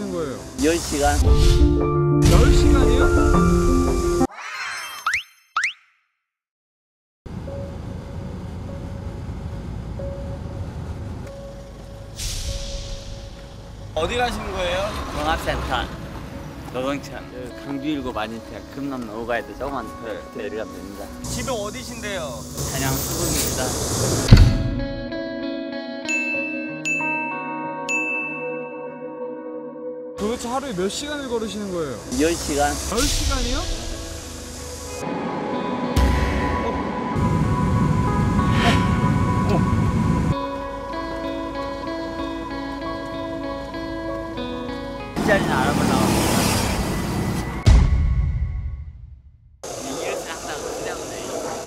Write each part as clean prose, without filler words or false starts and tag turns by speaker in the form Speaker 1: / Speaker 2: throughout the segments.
Speaker 1: 걸으시는 거예요?
Speaker 2: 10시간.
Speaker 1: 10시간이요?
Speaker 2: 어디 가시는 거예요? 종합센터 노동천 강주일고 만인택 금남 오가야 돼. 조금만 더 내려가면 됩니다. 집이 어디신데요? 단양 수국입니다.
Speaker 1: 도대체 하루에 몇 시간을 걸으시는 거예요?
Speaker 2: 10시간.
Speaker 1: 10시간이요?
Speaker 2: 자리는 알아보려고. 이것을 항상 때문에.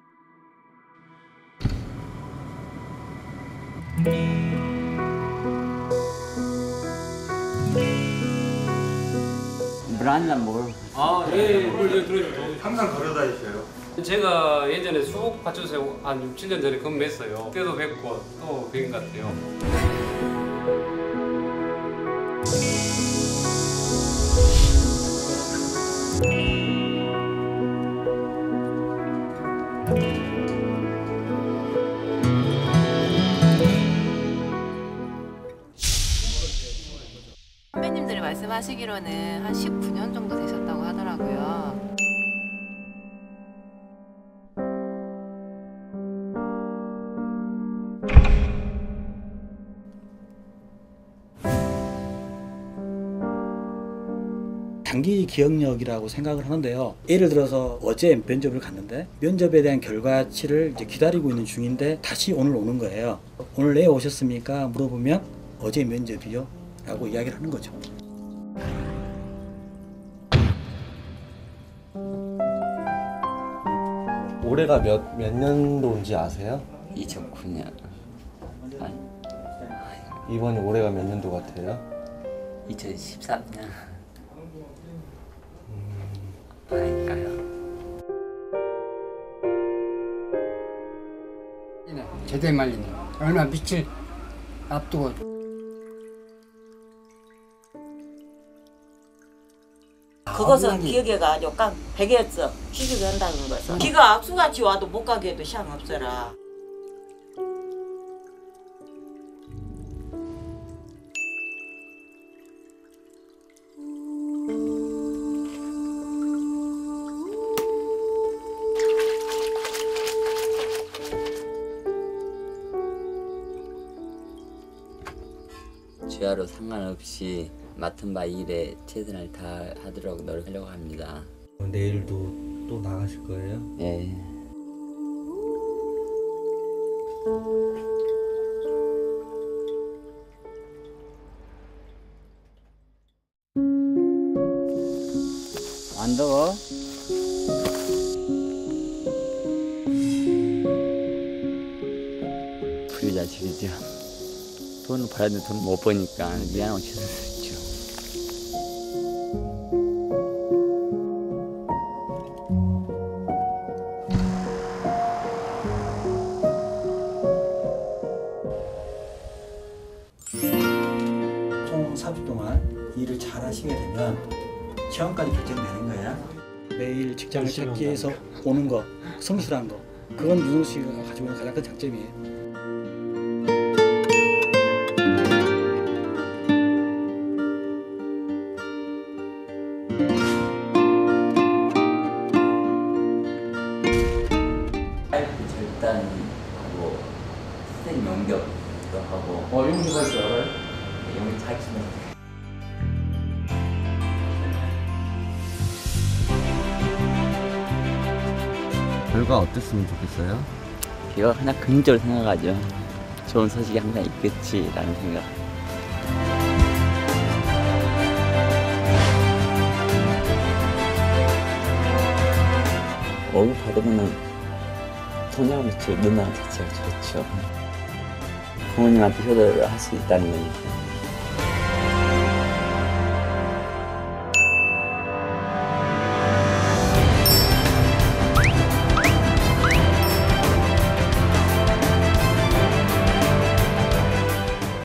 Speaker 2: 물 한 잔 먹으러.
Speaker 3: 아, 예, 물 들어주세요.
Speaker 4: 항상 걸어 다니셔요?
Speaker 3: 제가 예전에 수국 파출소에 한 6, 7년 전에 근무했어요. 그때도 뵙고 또 뵌 것 같아요.
Speaker 5: 선배님들이 말씀하시기로는 한 19년 정도 되셨다고 하더라고요.
Speaker 6: 단기 기억력이라고 생각을 하는데요. 예를 들어서 어제 면접을 갔는데 면접에 대한 결과치를 이제 기다리고 있는 중인데 다시 오늘 오는 거예요. 오늘 내 오셨습니까? 물어보면 어제 면접이요? 라고 이야기를 하는 거죠.
Speaker 4: 올해가 몇 년도인지 아세요?
Speaker 2: 2009년.
Speaker 4: 이번이 올해가 몇 년도 같아요?
Speaker 2: 2013년. 그러니까요.
Speaker 7: 제대 말리네. 얼마 며칠 앞두고.
Speaker 8: 그것은 기억에가 아주 깡 베개였어. 취직을 한다는 것은. 비가 악수같이 와도 못 가게 해도 시간 없어라.
Speaker 2: 주야로 상관없이 맡은 바 일에 최선을 다하도록 노력하려고 합니다.
Speaker 4: 내일도 또 나가실 거예요?
Speaker 2: 예. 안 더워? 부유자식이죠. 돈을 벌어야 되는데 돈을 못 버니까 미안하고 죄송스럽죠.
Speaker 6: 총 4주 동안 일을 잘 하시게 되면 시험까지 결정되는 거야. 매일 직장을 찾기 위해서 오는 거, 성실한 거, 그건 윤호 씨가 가지고 있는 가장 큰 장점이에요.
Speaker 2: 절단하고 선생님 용접도 하고.
Speaker 3: 용접할 줄 알아요?
Speaker 2: 용접 잘 치면.
Speaker 4: 결과 어땠으면 좋겠어요?
Speaker 2: 이거 그냥 긍정적으로 생각하죠. 좋은 소식이 항상 있겠지라는 생각. 월급 받으면은 통장을 넣는 것 자체가 좋죠. 부모님한테 효도를 할 수 있다는 거니까.